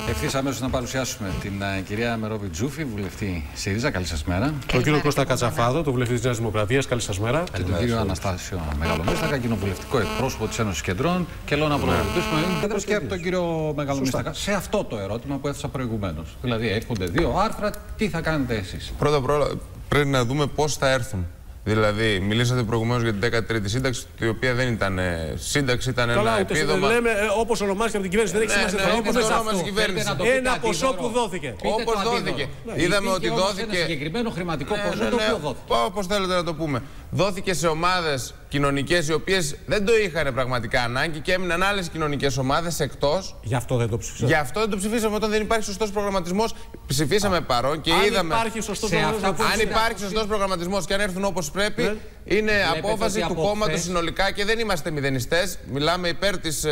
Ευθύς αμέσως να παρουσιάσουμε την κυρία Μερόπη Τζούφη, βουλευτή ΣΥΡΙΖΑ. Καλή σας μέρα. Τον κύριο Κώστα Κατσαφάδο, τον βουλευτή της Νέας Δημοκρατίας. Καλή σας μέρα. Και τον κύριο Αναστάσιο Μεγαλομίστακα, κοινοβουλευτικό εκπρόσωπο της Ένωσης Κεντρών. Και λέω να προηγηθούμε και από τον κύριο Μεγαλομίστακα σε αυτό το ερώτημα που έθεσα προηγουμένως. Δηλαδή, έρχονται δύο άρθρα, τι θα κάνετε εσείς? Πρώτα πρέπει να δούμε πώς θα έρθουν. Δηλαδή, μιλήσατε προηγουμένως για την 13η σύνταξη, η οποία δεν ήταν σύνταξη, ήταν ένα επίδομα. Λέμε όπως ονομάστηκε από την κυβέρνηση, δεν έχει σημασία. Ένα ποσό που δόθηκε. Όπως δόθηκε. Είδαμε ότι δόθηκε. Ένα συγκεκριμένο χρηματικό ποσό το οποίο δόθηκε. Όπως θέλετε να το πούμε. Δόθηκε σε ομάδες κοινωνικές οι οποίες δεν το είχαν πραγματικά ανάγκη και έμειναν άλλες κοινωνικές ομάδες εκτός. Γι' αυτό δεν το ψηφίσαμε. Γι' αυτό δεν το ψηφίσαμε. Όταν δεν υπάρχει σωστός προγραμματισμός, ψηφίσαμε παρόν και είδαμε. Αν υπάρχει σωστός προγραμματισμός και αν έρθουν όπως πρέπει, είναι απόφαση του κόμματος συνολικά και δεν είμαστε μηδενιστές. Μιλάμε υπέρ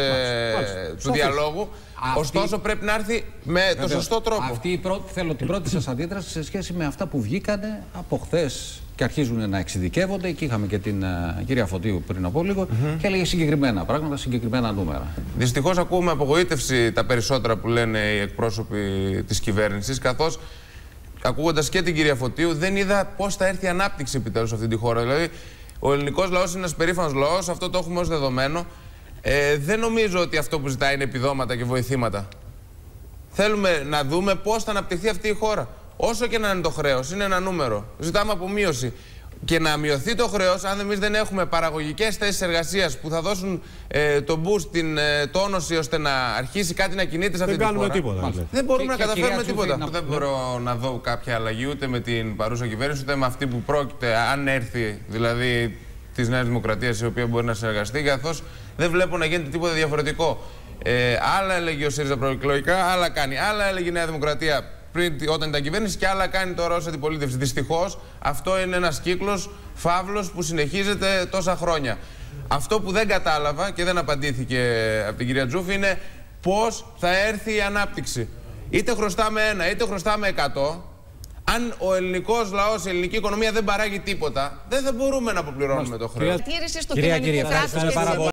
του διαλόγου. Ωστόσο, πρέπει να έρθει με το σωστό τρόπο. Θέλω την πρώτη σας αντίδραση σε σχέση με αυτά που βγήκανε από χθες και αρχίζουν να εξειδικεύονται. Και είχαμε και την κυρία Φωτίου πριν από λίγο και έλεγε συγκεκριμένα πράγματα, συγκεκριμένα νούμερα. Δυστυχώς ακούω με απογοήτευση τα περισσότερα που λένε οι εκπρόσωποι της κυβέρνησης, καθώς ακούγοντας και την κυρία Φωτίου, δεν είδα πώς θα έρθει η ανάπτυξη επιτέλους σε αυτή τη χώρα. Δηλαδή, ο ελληνικός λαός είναι ένας περήφανος λαός, αυτό το έχουμε ως δεδομένο. Δεν νομίζω ότι αυτό που ζητάει είναι επιδόματα και βοηθήματα. Θέλουμε να δούμε πώς θα αναπτυχθεί αυτή η χώρα. Όσο και να είναι το χρέος, είναι ένα νούμερο. Ζητάμε απομείωση. Και να μειωθεί το χρέος, αν εμείς δεν έχουμε παραγωγικές θέσεις εργασίας που θα δώσουν το boost, την τόνωση, ώστε να αρχίσει κάτι να κινείται σε αυτή τη χώρα. Τίποτα, δεν μπορούμε να καταφέρουμε τίποτα. Δεν μπορώ να δω κάποια αλλαγή ούτε με την παρούσα κυβέρνηση, ούτε με αυτή που πρόκειται, αν έρθει δηλαδή της Νέας Δημοκρατίας, η οποία μπορεί να συνεργαστεί, καθώς δεν βλέπω να γίνεται τίποτα διαφορετικό. Άλλα έλεγε ο ΣΥΡΙΖΑ προεκλογικά, άλλα κάνει. Άλλα έλεγε η Νέα Δημοκρατία όταν ήταν κυβέρνηση και άλλα κάνει τώρα ως αντιπολίτευση. Δυστυχώς αυτό είναι ένας κύκλος φαύλος που συνεχίζεται τόσα χρόνια. Αυτό που δεν κατάλαβα και δεν απαντήθηκε από την κυρία Τζούφη είναι πώς θα έρθει η ανάπτυξη. Είτε χρωστάμε 1 είτε χρωστάμε 100. Αν ο ελληνικός λαός, η ελληνική οικονομία δεν παράγει τίποτα, δεν θα μπορούμε να αποπληρώνουμε το χρέος. Διατήρηση στο κοινωνικό κράτος.